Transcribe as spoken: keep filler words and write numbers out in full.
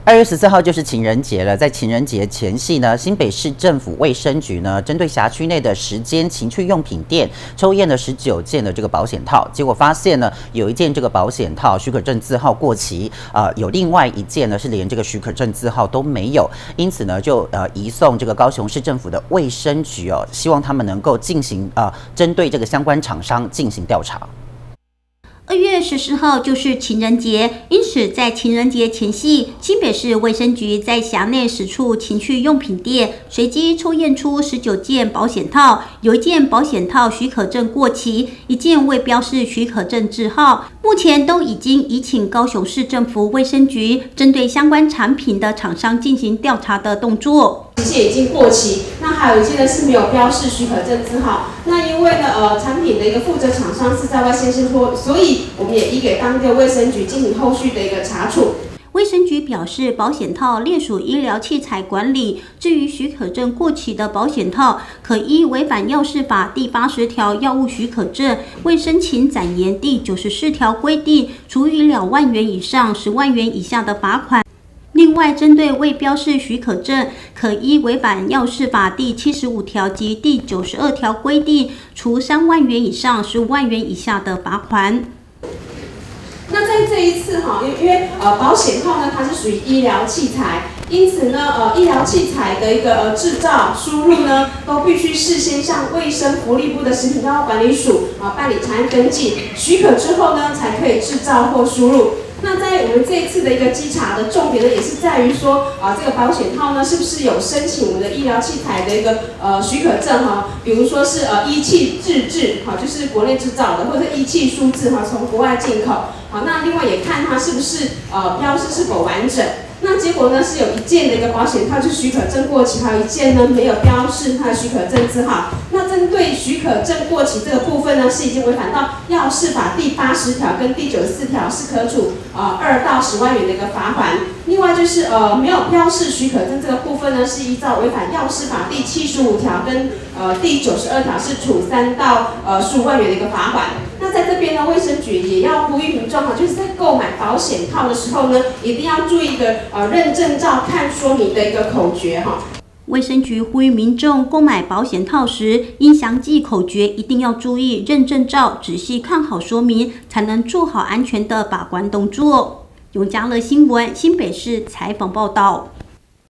二月十四号就是情人节了，在情人节前夕呢，新北市政府卫生局呢，针对辖区内的十间情趣用品店抽验了十九件的这个保险套，结果发现呢，有一件这个保险套许可证字号过期，呃，有另外一件呢是连这个许可证字号都没有，因此呢，就呃移送这个高雄市政府的卫生局哦，希望他们能够进行呃针对这个相关厂商进行调查。 二月十四号就是情人节，因此在情人节前夕，新北市卫生局在辖内十处情趣用品店随机抽验出十九件保险套，有一件保险套许可证过期，一件未标示许可证字号。目前都已经移请高雄市政府卫生局针对相关产品的厂商进行调查的动作。 这些已经过期，那还有一件呢是没有标示许可证字号。那因为呢，呃，产品的一个负责厂商是在外县市托，所以我们也移给当地的卫生局进行后续的一个查处。 卫生局表示，保险套列属医疗器材管理。至于许可证过期的保险套，可依违反药事法第八十条药物许可证未申请展延第九十四条规定，处以两万元以上十万元以下的罚款。另外，针对未标示许可证，可依违反药事法第七十五条及第九十二条规定，处三万元以上十五万元以下的罚款。 那在这一次哈，因为呃保险套呢，它是属于医疗器材，因此呢，呃医疗器材的一个呃制造、输入呢，都必须事先向卫生福利部的食品药物管理署啊办理产业登记许可之后呢，才可以制造或输入。那在我们这一次的一个稽查的重点呢，也是在于说啊，这个保险套呢，是不是有申请我们的医疗器材的一个呃许可证哈？比如说是呃医器自制，好，就是国内制造的，或者是医器输制哈，从国外进口。好，那另外也看它是不是呃标示是否完整。那结果呢，是有一件的一个保险套是许可证过期，还有一件呢没有标示它的许可证字号。那针对许可证过期这个部分呢，是已经违反到药事法第八十条跟第九十四条，是可处呃二到十万元的一个罚款。另外就是呃没有标示许可证这个部分呢，是依照违反药事法第七十五条跟呃第九十二条，是处三到呃十五万元的一个罚款。那在这边呢，卫生局也要呼吁民众哈，就是在购买保险套的时候呢，一定要注意一个呃认证照看说明的一个口诀哈。 卫生局呼吁民众购买保险套时，应详记口诀，一定要注意认证照，仔细看好说明，才能做好安全的把关动作。永嘉乐新闻新北市采访报道。